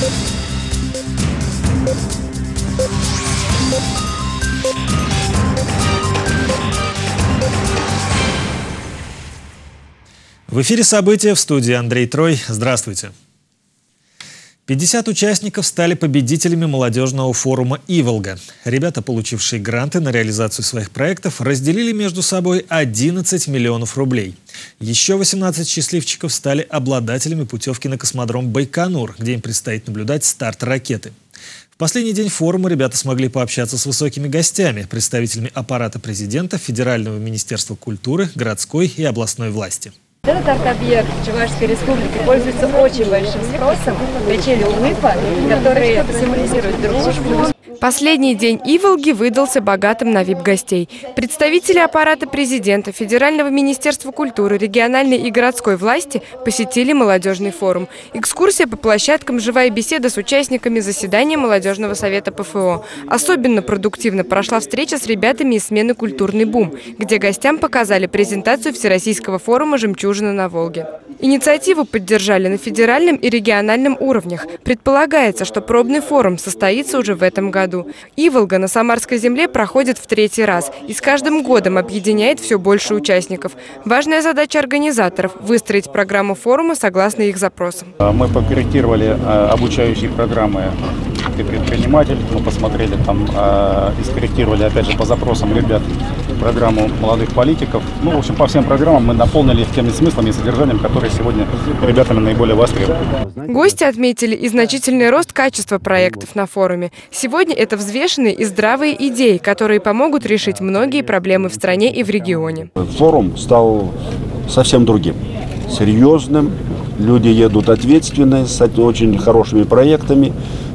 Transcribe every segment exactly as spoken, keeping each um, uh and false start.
В эфире «События», в студии Андрей Трой. Здравствуйте. пятьдесят участников стали победителями молодежного форума «Иволга». Ребята, получившие гранты на реализацию своих проектов, разделили между собой одиннадцать миллионов рублей. Еще восемнадцать счастливчиков стали обладателями путевки на космодром Байконур, где им предстоит наблюдать старт ракеты. В последний день форума ребята смогли пообщаться с высокими гостями, представителями аппарата президента, Федерального министерства культуры, городской и областной власти. Этот арт-объект Чувашской республики пользуется очень большим спросом. Качели Улыпа, которые символизируют дружбу. Последний день Иволги выдался богатым на вип-гостей. Представители аппарата президента, Федерального министерства культуры, региональной и городской власти посетили молодежный форум. Экскурсия по площадкам, живая беседа с участниками заседания молодежного совета ПФО. Особенно продуктивно прошла встреча с ребятами из смены «Культурный бум», где гостям показали презентацию Всероссийского форума «Жемчужина на Волге». Инициативу поддержали на федеральном и региональном уровнях. Предполагается, что пробный форум состоится уже в этом году. Иволга на Самарской земле проходит в третий раз и с каждым годом объединяет все больше участников. Важная задача организаторов – выстроить программу форума согласно их запросам. Мы покорректировали обучающие программы «Ты предприниматель», мы посмотрели там и скорректировали опять же по запросам ребят программу молодых политиков. Ну, в общем, по всем программам мы наполнили теми смыслами и содержанием, которые сегодня ребятами наиболее востребованы. Гости отметили и значительный рост качества проектов на форуме. Сегодня это взвешенные и здравые идеи, которые помогут решить многие проблемы в стране и в регионе. Форум стал совсем другим, серьезным. Люди едут ответственные, с очень хорошими проектами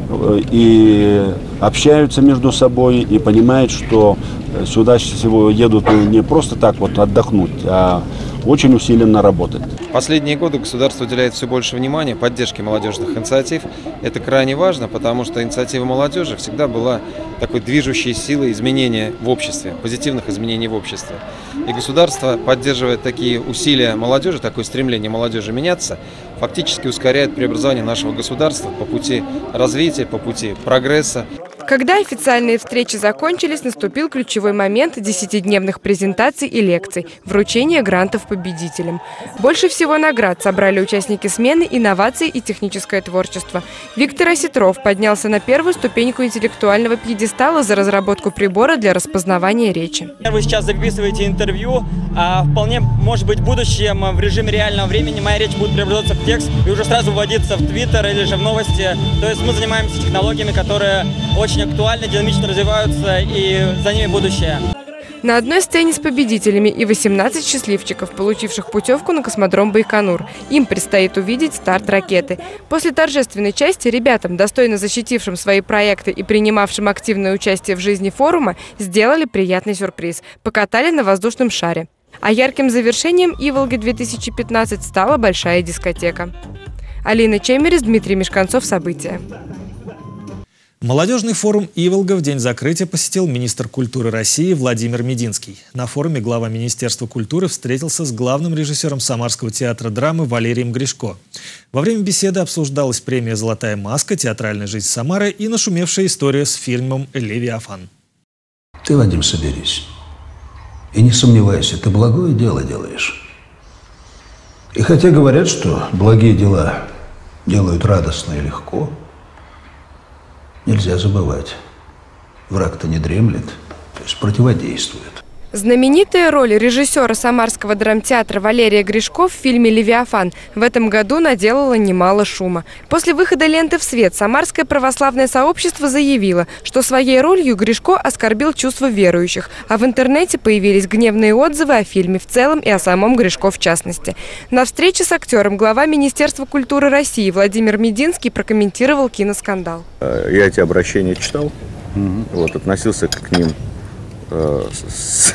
и общаются между собой, и понимают, что сюда всего едут не просто так вот отдохнуть, а очень усиленно работать. Последние годы государство уделяет все больше внимания поддержке молодежных инициатив. Это крайне важно, потому что инициатива молодежи всегда была такой движущей силой изменения в обществе, позитивных изменений в обществе. И государство, поддерживая такие усилия молодежи, такое стремление молодежи меняться, фактически ускоряет преобразование нашего государства по пути развития, по пути прогресса. Когда официальные встречи закончились, наступил ключевой момент десятидневных презентаций и лекций – вручение грантов победителям. Больше всего наград собрали участники смены «Инновации и техническое творчество». Виктор Осетров поднялся на первую ступеньку интеллектуального пьедестала за разработку прибора для распознавания речи. Вы сейчас записываете интервью, а вполне может быть в будущем в режиме реального времени моя речь будет превращаться в текст и уже сразу вводиться в Твиттер или же в новости. То есть мы занимаемся технологиями, которые очень актуально, динамично развиваются, и за ними будущее. На одной сцене с победителями и восемнадцать счастливчиков, получивших путевку на космодром Байконур. Им предстоит увидеть старт ракеты. После торжественной части ребятам, достойно защитившим свои проекты и принимавшим активное участие в жизни форума, сделали приятный сюрприз – покатали на воздушном шаре. А ярким завершением Иволги две тысячи пятнадцать стала большая дискотека. Алина Чемерис, Дмитрий Мешканцов. События. Молодежный форум «Иволга» в день закрытия посетил министр культуры России Владимир Мединский. На форуме глава Министерства культуры встретился с главным режиссером Самарского театра драмы Валерием Гришко. Во время беседы обсуждалась премия «Золотая маска», театральная жизнь Самары и нашумевшая история с фильмом «Левиафан». Ты, Вадим, соберись. И не сомневайся, ты благое дело делаешь. И хотя говорят, что благие дела делают радостно и легко, нельзя забывать, враг-то не дремлет, то есть противодействует. Знаменитая роль режиссера Самарского драмтеатра Валерия Гришко в фильме «Левиафан» в этом году наделала немало шума. После выхода ленты в свет Самарское православное сообщество заявило, что своей ролью Гришко оскорбил чувства верующих, а в интернете появились гневные отзывы о фильме в целом и о самом Гришко в частности. На встрече с актером глава Министерства культуры России Владимир Мединский прокомментировал киноскандал. Я эти обращения читал, mm-hmm. вот, относился к ним С,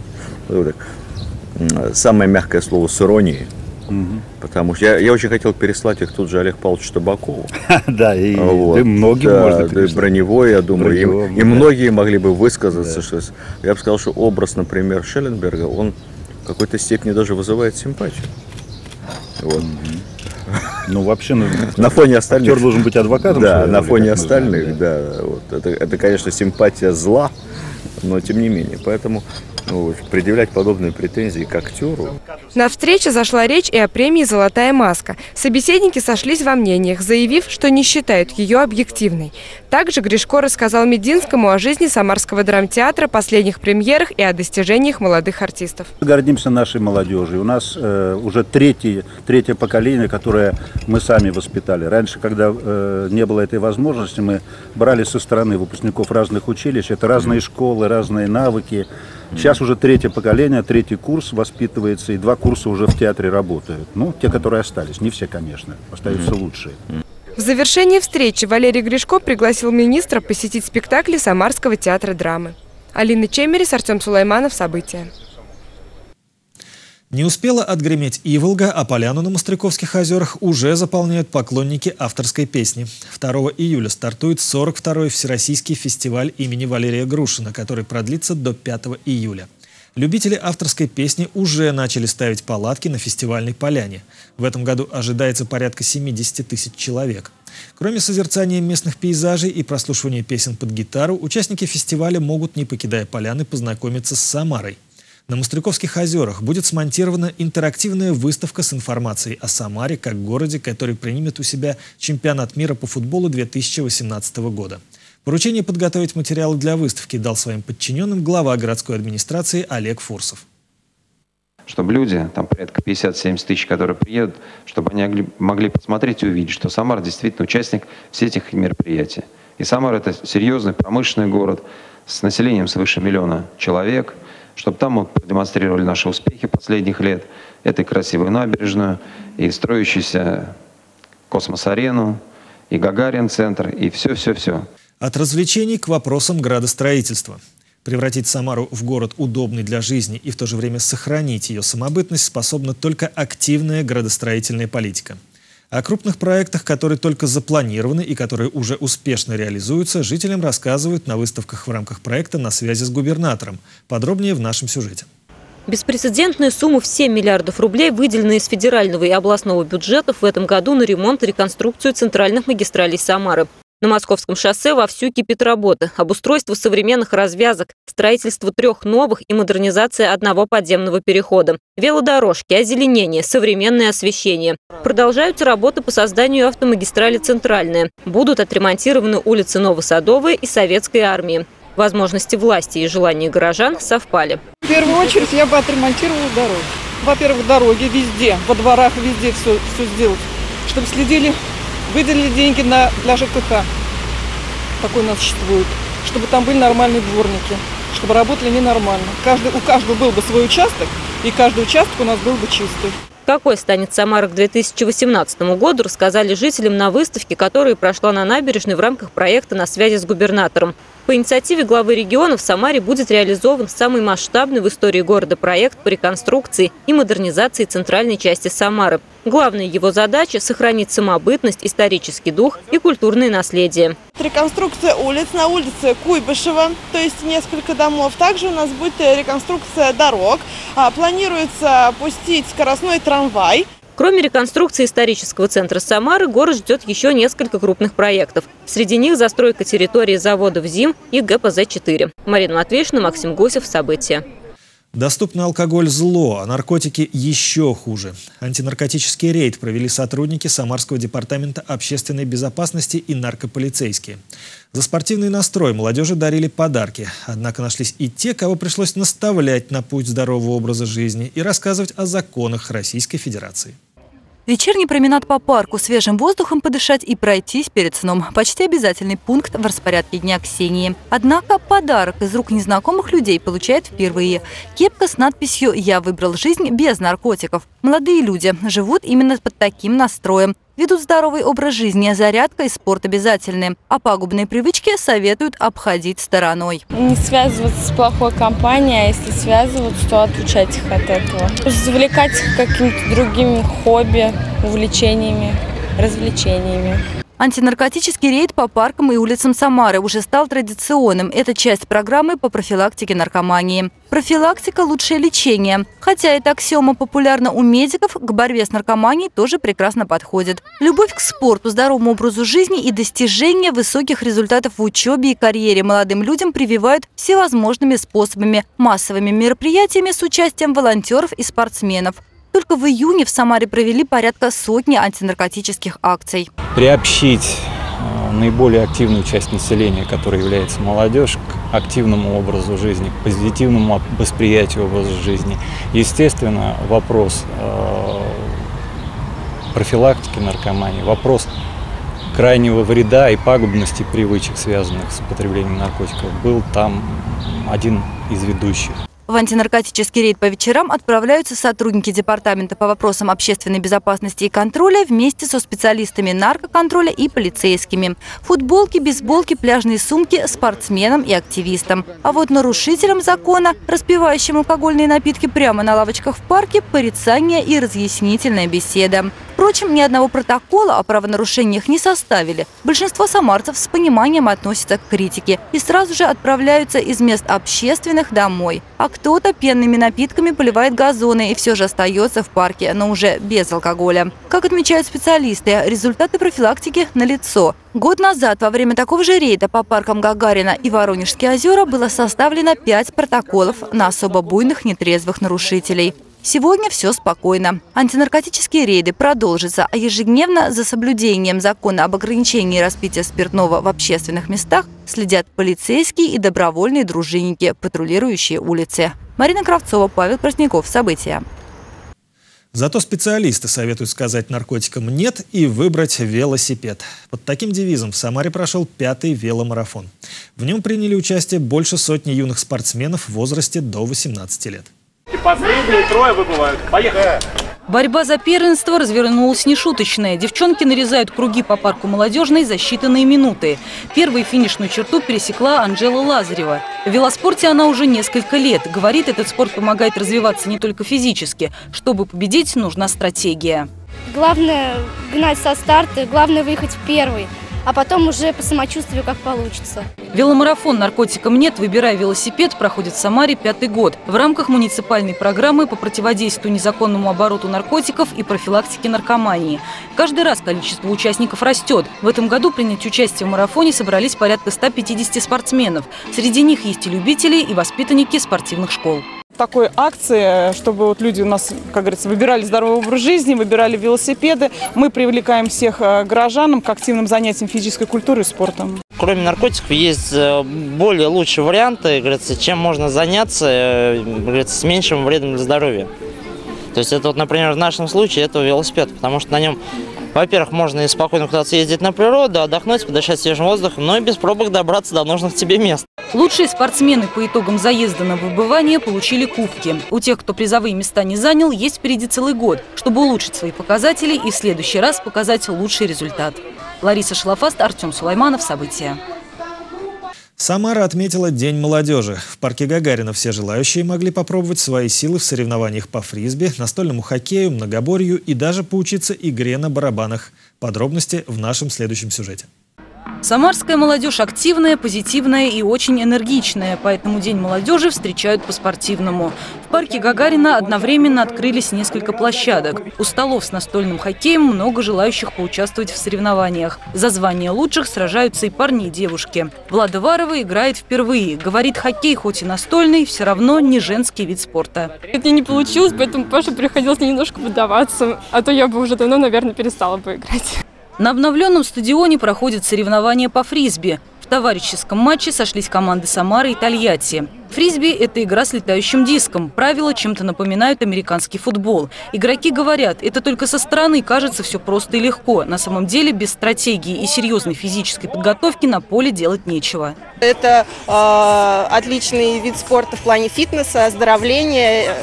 самое мягкое слово с иронией, угу. потому что я, я очень хотел переслать их тут же Олегу Павловичу Табакову. Да, и вот. многим да, можно да, и Броневой, я думаю, Броневой, и, и многие могли бы высказаться. Да. Что, я бы сказал, что образ, например, Шелленберга, он в какой-то степени даже вызывает симпатию. Вот. Угу. Ну, вообще, ну, на фоне остальных. Актер должен быть адвокатом. Да, на фоне остальных, да. Вот. Это, это, конечно, симпатия зла, но тем не менее. Поэтому ну, предъявлять подобные претензии к актеру. На встрече зашла речь и о премии «Золотая маска». Собеседники сошлись во мнениях, заявив, что не считают ее объективной. Также Гришко рассказал Мединскому о жизни Самарского драмтеатра, последних премьерах и о достижениях молодых артистов. Мы гордимся нашей молодежью. У нас э, уже третье, третье поколение, которое мы сами воспитали. Раньше, когда э, не было этой возможности, мы брали со стороны выпускников разных училищ. Это разные школы, разные навыки. Сейчас уже третье поколение, третий курс воспитывается, и два курса уже в театре работают. Ну, те, которые остались. Не все, конечно. Остаются лучшие. В завершении встречи Валерий Гришко пригласил министра посетить спектакли Самарского театра драмы. Алина Чемерис, Артем Сулайманов. События. Не успела отгреметь Иволга, а поляну на Мостряковских озерах уже заполняют поклонники авторской песни. второго июля стартует сорок второй Всероссийский фестиваль имени Валерия Грушина, который продлится до пятого июля. Любители авторской песни уже начали ставить палатки на фестивальной поляне. В этом году ожидается порядка семидесяти тысяч человек. Кроме созерцания местных пейзажей и прослушивания песен под гитару, участники фестиваля могут, не покидая поляны, познакомиться с Самарой. На Мостряковских озерах будет смонтирована интерактивная выставка с информацией о Самаре как городе, который примет у себя чемпионат мира по футболу две тысячи восемнадцатого года. Поручение подготовить материалы для выставки дал своим подчиненным глава городской администрации Олег Фурсов. Чтобы люди, там порядка пятьдесят-семьдесят тысяч, которые приедут, чтобы они могли посмотреть и увидеть, что Самара действительно участник всех этих мероприятий. И Самара – это серьезный промышленный город с населением свыше миллиона человек, чтобы там мы продемонстрировали наши успехи последних лет. Это и красивую набережную, и строящийся космос-арену, и Гагарин-центр, и все-все-все. От развлечений к вопросам градостроительства. Превратить Самару в город, удобный для жизни, и в то же время сохранить ее самобытность способна только активная градостроительная политика. О крупных проектах, которые только запланированы и которые уже успешно реализуются, жителям рассказывают на выставках в рамках проекта «На связи с губернатором». Подробнее в нашем сюжете. Беспрецедентная сумма в семь миллиардов рублей выделена из федерального и областного бюджетов в этом году на ремонт и реконструкцию центральных магистралей Самары. На Московском шоссе вовсю кипит работа. Обустройство современных развязок, строительство трех новых и модернизация одного подземного перехода. Велодорожки, озеленение, современное освещение. Продолжаются работы по созданию автомагистрали «Центральная». Будут отремонтированы улицы Новосадовая и Советской армии. Возможности власти и желания горожан совпали. В первую очередь я бы отремонтировала дороги. Во-первых, дороги везде, во дворах везде все, все сделать, чтобы следили. Выделили деньги на, для ЖКХ, такой у нас существует, чтобы там были нормальные дворники, чтобы работали ненормально. Каждый, у каждого был бы свой участок, и каждый участок у нас был бы чистый. Какой станет Самара к две тысячи восемнадцатому году, рассказали жителям на выставке, которая прошла на набережной в рамках проекта «На связи с губернатором». По инициативе главы региона в Самаре будет реализован самый масштабный в истории города проект по реконструкции и модернизации центральной части Самары. Главная его задача – сохранить самобытность, исторический дух и культурное наследие. Реконструкция улиц на улице Куйбышева, то есть несколько домов. Также у нас будет реконструкция дорог. Планируется пустить скоростной трамвай. Кроме реконструкции исторического центра Самары, город ждет еще несколько крупных проектов. Среди них застройка территории заводов ЗИМ и ГПЗ четыре. Марина Матвеевна, Максим Гусев. События. Доступный алкоголь – зло, а наркотики еще хуже. Антинаркотический рейд провели сотрудники Самарского департамента общественной безопасности и наркополицейские. За спортивный настрой молодежи дарили подарки. Однако нашлись и те, кого пришлось наставлять на путь здорового образа жизни и рассказывать о законах Российской Федерации. Вечерний променад по парку, свежим воздухом подышать и пройтись перед сном. Почти обязательный пункт в распорядке дня Ксении. Однако подарок из рук незнакомых людей получает впервые. Кепка с надписью «Я выбрал жизнь без наркотиков». Молодые люди живут именно под таким настроем. Ведут здоровый образ жизни, зарядка и спорт обязательны. А пагубные привычки советуют обходить стороной. Не связываться с плохой компанией, а если связываться, то отучать их от этого. Завлекать их какими-то другими хобби, увлечениями, развлечениями. Антинаркотический рейд по паркам и улицам Самары уже стал традиционным. Это часть программы по профилактике наркомании. Профилактика – лучшее лечение. Хотя эта аксиома популярна у медиков, к борьбе с наркоманией тоже прекрасно подходит. Любовь к спорту, здоровому образу жизни и достижение высоких результатов в учебе и карьере молодым людям прививают всевозможными способами, массовыми мероприятиями с участием волонтеров и спортсменов. Только в июне в Самаре провели порядка сотни антинаркотических акций. Приобщить наиболее активную часть населения, которая является молодежь, к активному образу жизни, к позитивному восприятию образа жизни. Естественно, вопрос э, профилактики наркомании, вопрос крайнего вреда и пагубности привычек, связанных с употреблением наркотиков, был там один из ведущих. В антинаркотический рейд по вечерам отправляются сотрудники Департамента по вопросам общественной безопасности и контроля вместе со специалистами наркоконтроля и полицейскими. Футболки, бейсболки, пляжные сумки спортсменам и активистам. А вот нарушителям закона, распивающим алкогольные напитки прямо на лавочках в парке, порицание и разъяснительная беседа. Впрочем, ни одного протокола о правонарушениях не составили. Большинство самарцев с пониманием относятся к критике и сразу же отправляются из мест общественных домой. А кто-то пенными напитками поливает газоны и все же остается в парке, но уже без алкоголя. Как отмечают специалисты, результаты профилактики налицо. Год назад во время такого же рейда по паркам Гагарина и Воронежские озера было составлено пять протоколов на особо буйных нетрезвых нарушителей. Сегодня все спокойно. Антинаркотические рейды продолжатся, а ежедневно за соблюдением закона об ограничении распития спиртного в общественных местах следят полицейские и добровольные дружинники, патрулирующие улицы. Марина Кравцова, Павел Праздников. События. Зато специалисты советуют сказать наркотикам «нет» и выбрать велосипед. Под таким девизом в Самаре прошел пятый веломарафон. В нем приняли участие больше сотни юных спортсменов в возрасте до восемнадцати лет. И последние трое выбывают. Поехали! Борьба за первенство развернулась нешуточная. Девчонки нарезают круги по парку Молодежной за считанные минуты. Первой финишную черту пересекла Анжела Лазарева. В велоспорте она уже несколько лет. Говорит, этот спорт помогает развиваться не только физически. Чтобы победить, нужна стратегия. Главное гнать со старта, главное выехать в первый, а потом уже по самочувствию как получится. Веломарафон «Наркотикам нет, выбирай велосипед» проходит в Самаре пятый год в рамках муниципальной программы по противодействию незаконному обороту наркотиков и профилактике наркомании. Каждый раз количество участников растет. В этом году принять участие в марафоне собрались порядка ста пятидесяти спортсменов. Среди них есть и любители, и воспитанники спортивных школ. Такой акции, чтобы вот люди у нас, как говорится, выбирали здоровый образ жизни, выбирали велосипеды. Мы привлекаем всех горожан к активным занятиям физической культурой и спортом. Кроме наркотиков есть более лучшие варианты, говорится, чем можно заняться, говорится, с меньшим вредом для здоровья. То есть это вот, например, в нашем случае это велосипед, потому что на нем, во-первых, можно и спокойно куда-то съездить на природу, отдохнуть, подышать свежим воздухом, но и без пробок добраться до нужных тебе мест. Лучшие спортсмены по итогам заезда на выбывание получили кубки. У тех, кто призовые места не занял, есть впереди целый год, чтобы улучшить свои показатели и в следующий раз показать лучший результат. Лариса Шлафаст, Артем Сулайманов. События. Самара отметила День молодежи. В парке Гагарина все желающие могли попробовать свои силы в соревнованиях по фрисби, настольному хоккею, многоборью и даже поучиться игре на барабанах. Подробности в нашем следующем сюжете. Самарская молодежь активная, позитивная и очень энергичная, поэтому День молодежи встречают по-спортивному. В парке Гагарина одновременно открылись несколько площадок. У столов с настольным хоккеем много желающих поучаствовать в соревнованиях. За звание лучших сражаются и парни, и девушки. Влада Варова играет впервые. Говорит, хоккей хоть и настольный, все равно не женский вид спорта. Это не получилось, поэтому Паше приходилось немножко выдаваться, а то я бы уже давно, наверное, перестала бы играть. На обновленном стадионе проходят соревнования по фрисби. В товарищеском матче сошлись команды Самары и Тольятти. Фрисби – это игра с летающим диском. Правила чем-то напоминают американский футбол. Игроки говорят, это только со стороны кажется все просто и легко. На самом деле без стратегии и серьезной физической подготовки на поле делать нечего. Это э, отличный вид спорта в плане фитнеса, оздоровления.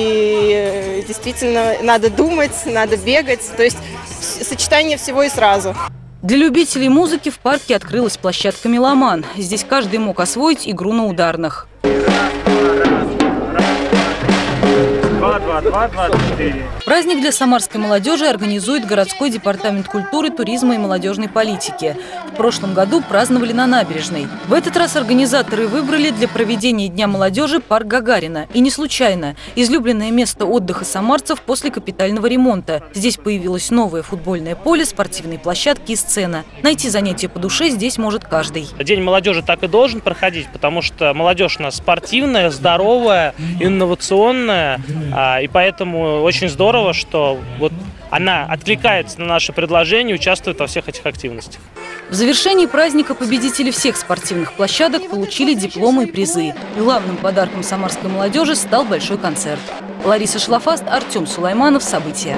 И действительно надо думать, надо бегать. То есть сочетание всего и сразу. Для любителей музыки в парке открылась площадка «Меломан». Здесь каждый мог освоить игру на ударных. Два, два. два два двадцать четыре. Праздник для самарской молодежи организует городской департамент культуры, туризма и молодежной политики. В прошлом году праздновали на набережной. В этот раз организаторы выбрали для проведения Дня молодежи парк Гагарина. И не случайно. Излюбленное место отдыха самарцев после капитального ремонта. Здесь появилось новое футбольное поле, спортивные площадки и сцена. Найти занятие по душе здесь может каждый. День молодежи так и должен проходить, потому что молодежь у нас спортивная, здоровая, инновационная. И поэтому очень здорово, что вот она откликается на наши предложения и участвует во всех этих активностях. В завершении праздника победители всех спортивных площадок получили дипломы и призы. Главным подарком самарской молодежи стал большой концерт. Лариса Шлафаст, Артем Сулайманов. События.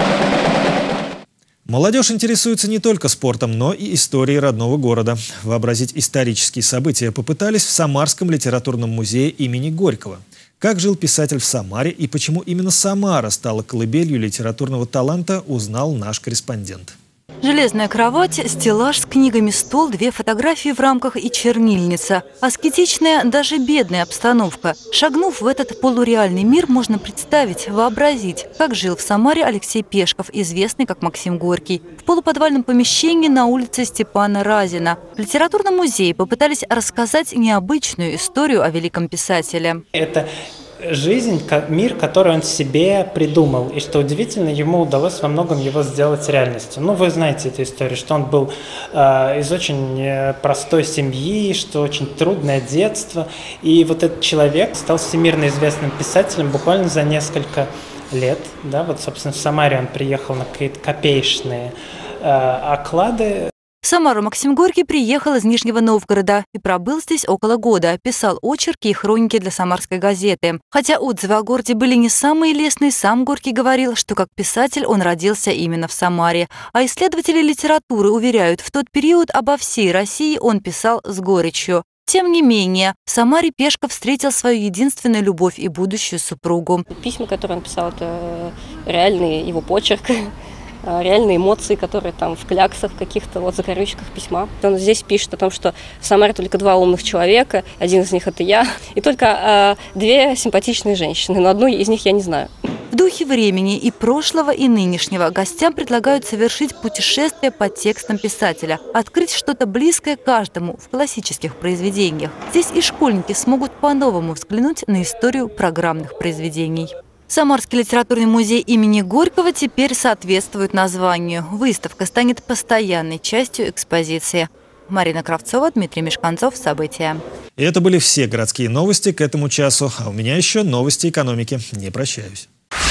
Молодежь интересуется не только спортом, но и историей родного города. Вообразить исторические события попытались в Самарском литературном музее имени Горького. Как жил писатель в Самаре и почему именно Самара стала колыбелью литературного таланта, узнал наш корреспондент. Железная кровать, стеллаж с книгами, стол, две фотографии в рамках и чернильница. Аскетичная, даже бедная обстановка. Шагнув в этот полуреальный мир, можно представить, вообразить, как жил в Самаре Алексей Пешков, известный как Максим Горький. В полуподвальном помещении на улице Степана Разина. В литературном музее попытались рассказать необычную историю о великом писателе. Это жизнь, мир, который он себе придумал. И что удивительно, ему удалось во многом его сделать реальностью. Ну, вы знаете эту историю, что он был э, из очень простой семьи, что очень трудное детство. И вот этот человек стал всемирно известным писателем буквально за несколько лет. Да? Вот, собственно, в Самаре он приехал на какие-то копеечные э, оклады. В Самару Максим Горький приехал из Нижнего Новгорода и пробыл здесь около года. Писал очерки и хроники для «Самарской газеты». Хотя отзывы о городе были не самые лестные, сам Горький говорил, что как писатель он родился именно в Самаре. А исследователи литературы уверяют, в тот период обо всей России он писал с горечью. Тем не менее, в Самаре Пешков встретил свою единственную любовь и будущую супругу. Письма, которые он писал, это реальный его почерк. Реальные эмоции, которые там в кляксах каких-то, вот закорючках письма. Он здесь пишет о том, что в Самаре только два умных человека, один из них это я, и только э, две симпатичные женщины, но одну из них я не знаю. В духе времени и прошлого, и нынешнего гостям предлагают совершить путешествие по текстам писателя, открыть что-то близкое каждому в классических произведениях. Здесь и школьники смогут по-новому взглянуть на историю программных произведений. Самарский литературный музей имени Горького теперь соответствует названию. Выставка станет постоянной частью экспозиции. Марина Кравцова, Дмитрий Мешканцов. События. И это были все городские новости к этому часу. А у меня еще новости экономики. Не прощаюсь.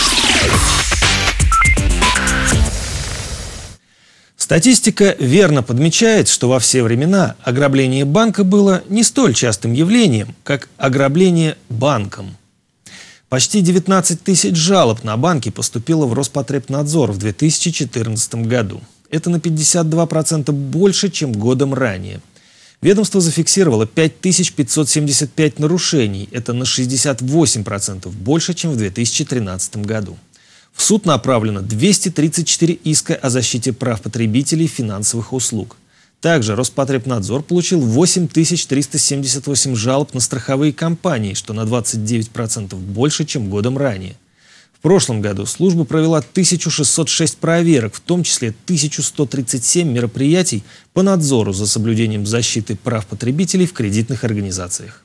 Статистика верно подмечает, что во все времена ограбление банка было не столь частым явлением, как ограбление банком. Почти девятнадцать тысяч жалоб на банки поступило в Роспотребнадзор в две тысячи четырнадцатом году. Это на пятьдесят два процента больше, чем годом ранее. Ведомство зафиксировало пять тысяч пятьсот семьдесят пять нарушений. Это на шестьдесят восемь процентов больше, чем в две тысячи тринадцатом году. В суд направлено двести тридцать четыре иска о защите прав потребителей финансовых услуг. Также Роспотребнадзор получил восемь тысяч триста семьдесят восемь жалоб на страховые компании, что на двадцать девять процентов больше, чем годом ранее. В прошлом году служба провела тысячу шестьсот шесть проверок, в том числе тысячу сто тридцать семь мероприятий по надзору за соблюдением защиты прав потребителей в кредитных организациях.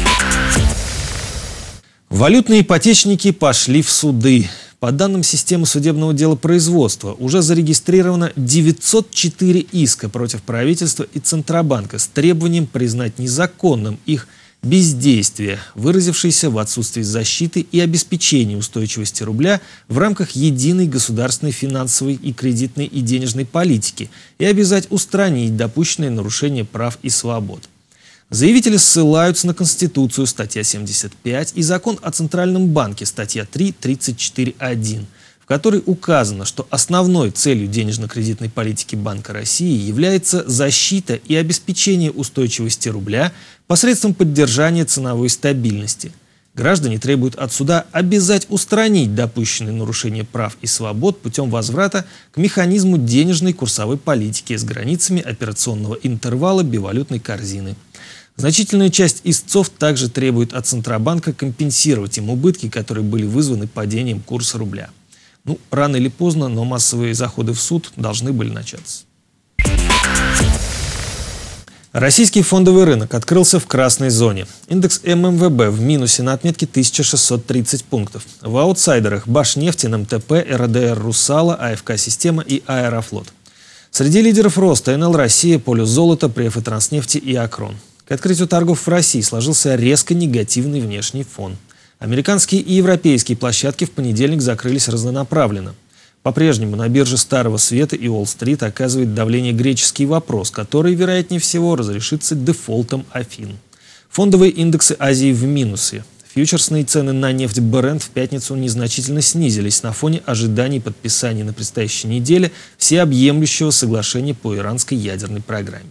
Валютные ипотечники пошли в суды. По данным системы судебного делопроизводства, уже зарегистрировано девятьсот четыре иска против правительства и Центробанка с требованием признать незаконным их бездействие, выразившееся в отсутствии защиты и обеспечения устойчивости рубля в рамках единой государственной финансовой и кредитной и денежной политики и обязать устранить допущенные нарушения прав и свобод. Заявители ссылаются на Конституцию, статья семьдесят пять, и Закон о Центральном банке, статья три тридцать четыре один, в которой указано, что основной целью денежно-кредитной политики Банка России является защита и обеспечение устойчивости рубля посредством поддержания ценовой стабильности. Граждане требуют от суда обязать устранить допущенные нарушения прав и свобод путем возврата к механизму денежной курсовой политики с границами операционного интервала бивалютной корзины. Значительная часть истцов также требует от Центробанка компенсировать им убытки, которые были вызваны падением курса рубля. Ну, рано или поздно, но массовые заходы в суд должны были начаться. Российский фондовый рынок открылся в красной зоне. Индекс эм эм вэ бэ в минусе на отметке тысяча шестьсот тридцать пунктов. В аутсайдерах Башнефть, эн эм тэ пэ, эр дэ эр Русала, а эф ка-система и Аэрофлот. Среди лидеров роста эн эл Россия, Полюс Золото, Преф и Транснефти и Акрон. К открытию торгов в России сложился резко негативный внешний фон. Американские и европейские площадки в понедельник закрылись разнонаправленно. По-прежнему на бирже Старого Света и Уолл-стрит оказывает давление греческий вопрос, который, вероятнее всего, разрешится дефолтом Афин. Фондовые индексы Азии в минусе. Фьючерсные цены на нефть Брент в пятницу незначительно снизились на фоне ожиданий подписания на предстоящей неделе всеобъемлющего соглашения по иранской ядерной программе.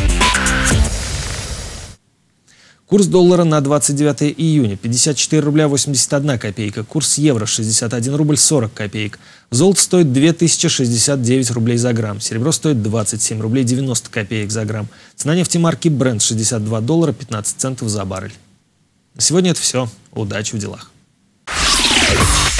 Курс доллара на двадцать девятое июня – пятьдесят четыре рубля восемьдесят одна копейка. Курс евро – шестьдесят один рубль сорок копеек. Золото стоит две тысячи шестьдесят девять рублей за грамм. Серебро стоит двадцать семь рублей девяносто копеек за грамм. Цена нефти марки Brent – шестьдесят два доллара пятнадцать центов за баррель. На сегодня это все. Удачи в делах.